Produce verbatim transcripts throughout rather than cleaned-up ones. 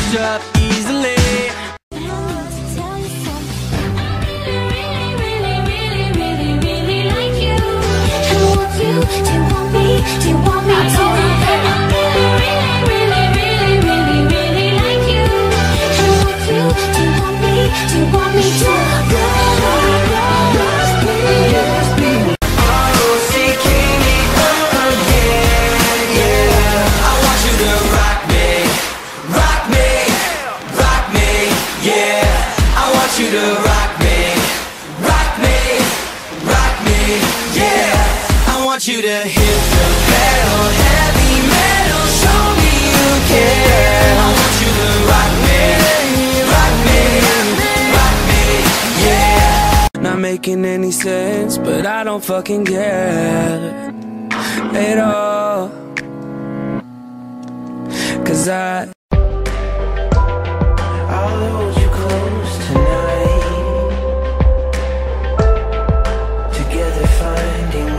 changed up easily. Do you want me? Do you want me to? I really, really, really, really, really like you. Do you want to? Do you want me? Do you want me to? Oh, seeking me again, yeah. I want you to rock me, rock me, rock me, yeah. I want you to rock me, rock me, rock me, yeah. I want you to hit the pedal, heavy metal, show me you care. I want you to rock me, rock me, rock me, yeah. Not making any sense, but I don't fucking care at all. Cause I I'll hold you close tonight, together finding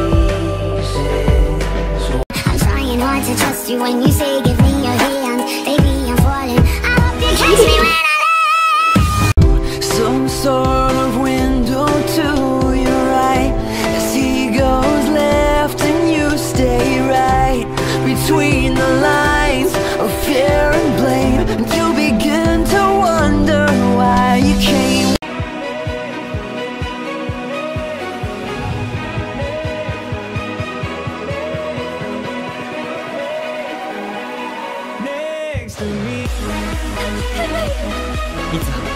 hard to trust you when you say give me your hand. Baby, I'm falling. I hope you catch me when I leave. Some sort of window to your right. The sea goes left and you stay right. Between the lines of fear and blame, and you begin to wonder why you came. Next to me.